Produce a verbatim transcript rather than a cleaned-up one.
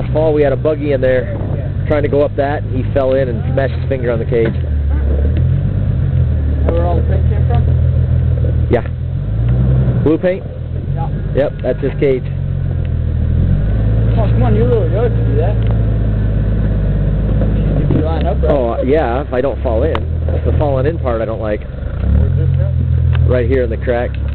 last fall we had a buggy in there trying to go up that, and he fell in and smashed his finger on the cage. That where all the paint came from? Yeah. Blue paint? Yeah. Yep, that's his cage. Oh, come on, you're really good to do that. If you line up right. Oh, yeah, if I don't fall in. It's the falling in part I don't like. Where's this at? Right here in the crack.